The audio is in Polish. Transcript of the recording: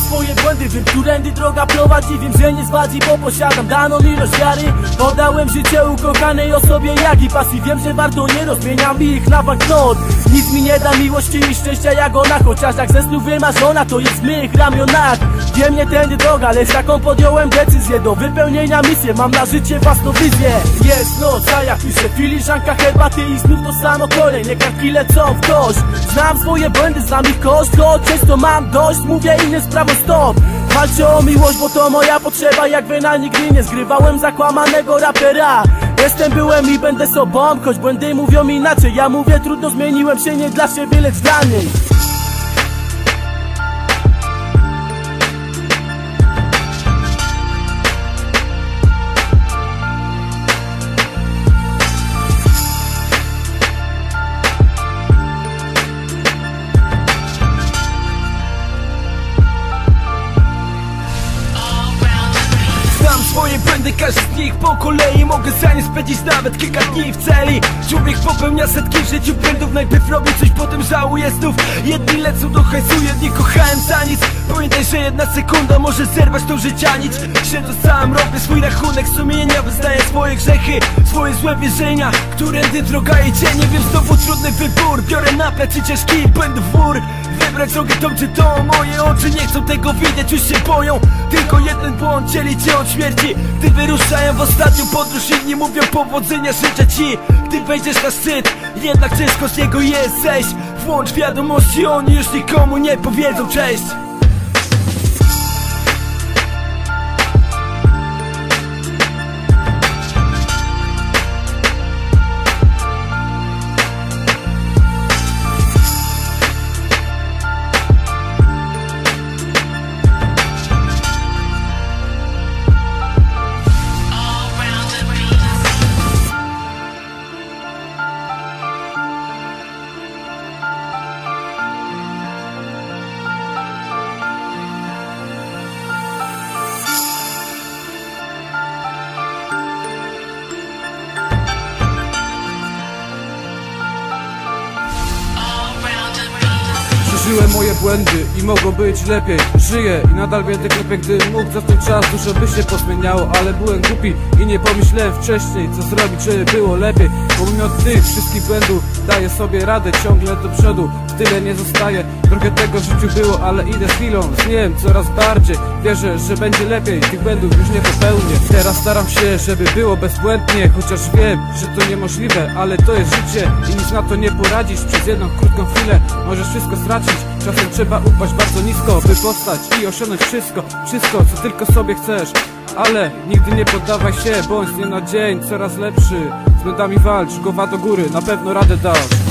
swoje błędy, wiem, którędy droga prowadzi. Wiem, że nie zwadzi, bo posiadam daną ilość wiary. Podałem życie ukochanej osobie jak i pasji. Wiem, że warto, nie rozmieniam ich na banknot. Nic mi nie da miłości i szczęścia jak ona, chociaż jak ze snu wymarzona, to jest w mych ramionach. Wiem, nie tędy droga, lecz taką podjąłem decyzję. Do wypełnienia misję, mam na życie własną wizję. Jest noc, a ja piszę filiżanka herbaty i znów to samo kolejne kartki lecą w kość. Znam swoje błędy, znam ich koszt, choć często mam dość. Mówię innym sprawą stop. Walczę o miłość, bo to moja potrzeba. Jak wina nigdy nie zgrywałem zakłamanego rapera. Jestem, byłem i będę sobą, choć błędy mówią inaczej. Ja mówię trudno, zmieniłem się nie dla siebie, lecz dla niej. Swoje błędy, każdy z nich po kolei. Mogę za nie spędzić nawet kilka dni w celi. Człowiek popełnia setki w życiu błędów. Najpierw robi coś, potem żałuje znów. Jedni lecą do hajsu, jedni kochałem za nic. Pamiętaj, że jedna sekunda może zerwać to życia nic. Siedzę sam, robię swój rachunek sumienia. Wyznaję swoje grzechy, swoje złe wierzenia. Którędy droga idzie, nie wiem, znowu trudny wybór. Biorę na plecy ciężki błędów wór. Wybrać drogę tą czy tą. Moje oczy nie chcą tego widzieć, już się boją. Tylko jeden błąd dzieli cię od śmierci. Gdy wyruszają w ostatnią podróż, inni mówią powodzenia życzę ci. Gdy wejdziesz na szczyt, jednak ciężko z niego jest zejść. Włącz wiadomości, oni już nikomu nie powiedzą cześć. Przeżyłem moje błędy i mogło być lepiej. Żyję i nadal będę klepie, gdy mógł za ten czas dużo by się pozmieniało. Ale byłem głupi i nie pomyślałem wcześniej, co zrobić, żeby było lepiej. Pomimo tych wszystkich błędów daję sobie radę ciągle do przodu. Tyle nie zostaje, trochę tego w życiu było, ale idę z chwilą, z dniem coraz bardziej. Wierzę, że będzie lepiej, tych błędów już nie popełnię. Teraz staram się, żeby było bezbłędnie. Chociaż wiem, że to niemożliwe, ale to jest życie i nic na to nie poradzisz. Przez jedną krótką chwilę możesz wszystko stracić. Czasem trzeba upaść bardzo nisko, by powstać i osiągnąć wszystko, co tylko sobie chcesz. Ale nigdy nie poddawaj się, bądź z dnia na dzień coraz lepszy. Z błędami walcz, głowa do góry, na pewno radę dasz.